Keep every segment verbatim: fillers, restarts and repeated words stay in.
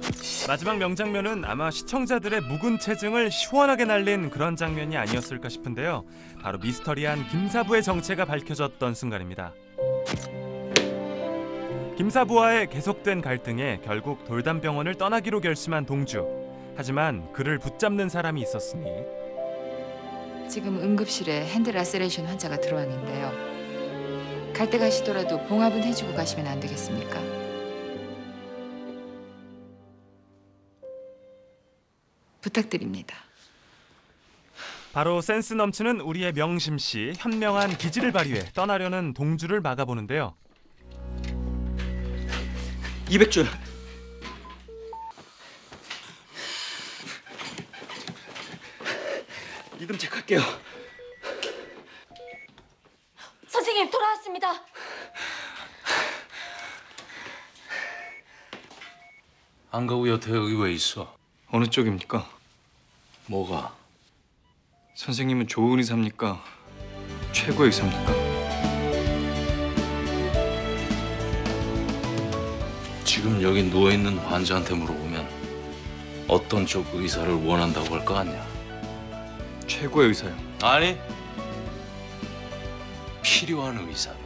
마지막 명장면은 아마 시청자들의 묵은 체증을 시원하게 날린 그런 장면이 아니었을까 싶은데요. 바로 미스터리한 김사부의 정체가 밝혀졌던 순간입니다. 김사부와의 계속된 갈등에 결국 돌담병원을 떠나기로 결심한 동주. 하지만 그를 붙잡는 사람이 있었으니. 지금 응급실에 핸드 라세레이션 환자가 들어왔는데요. 갈 때 가시더라도 봉합은 해주고 가시면 안 되겠습니까? 부탁드립니다. 바로 센스 넘치는 우리의 명심 씨, 현명한 기지를 발휘해 떠나려는 동주를 막아보는데요. 이백 줄. 이름 체크할게요. 선생님, 돌아왔습니다. 안 가고 여태 여기 왜 있어? 어느 쪽입니까? 뭐가? 선생님은 좋은 의사입니까? 최고의 의사입니까? 지금 여기 누워있는 환자한테 물어보면 어떤 쪽 의사를 원한다고 할 거 아니야? 최고의 의사요. 아니, 필요한 의사다.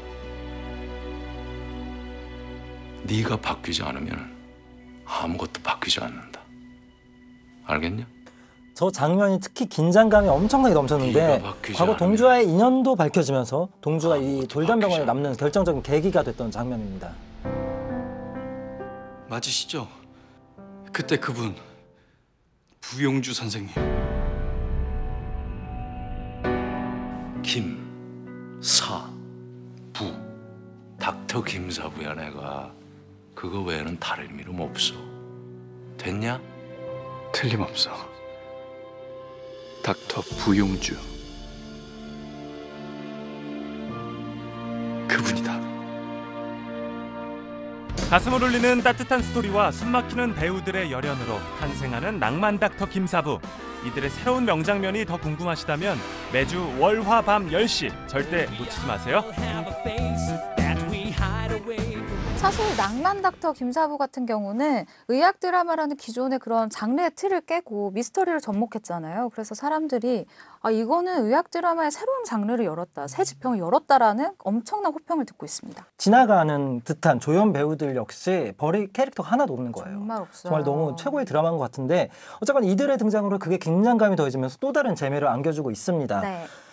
네가 바뀌지 않으면 아무것도 바뀌지 않는다. 알겠냐? 저 장면이 특히 긴장감이 엄청나게 넘쳤는데 과거 동주와의 인연도 밝혀지면서 동주가 이 돌담병원에 남는 결정적인 계기가 됐던 장면입니다. 맞으시죠? 그때 그분 부용주 선생님. 김, 사, 부, 닥터 김사부야. 내가 그거 외에는 다른 이름 없어. 됐냐? 틀림없어. 닥터 부용주. 그분이다. 가슴을 울리는 따뜻한 스토리와 숨막히는 배우들의 열연으로 탄생하는 낭만 닥터 김사부. 이들의 새로운 명장면이 더 궁금하시다면 매주 월화 밤 열 시 절대 놓치지 마세요. 사실 낭만 닥터 김사부 같은 경우는 의학 드라마라는 기존의 그런 장르의 틀을 깨고 미스터리를 접목했잖아요. 그래서 사람들이 아 이거는 의학 드라마의 새로운 장르를 열었다, 새 지평을 열었다라는 엄청난 호평을 듣고 있습니다. 지나가는 듯한 조연 배우들 역시 버릴 캐릭터가 하나도 없는 거예요. 정말 없어요. 정말 너무 최고의 드라마인 것 같은데 어쨌건 이들의 등장으로 그게 긴장감이 더해지면서 또 다른 재미를 안겨주고 있습니다. 네.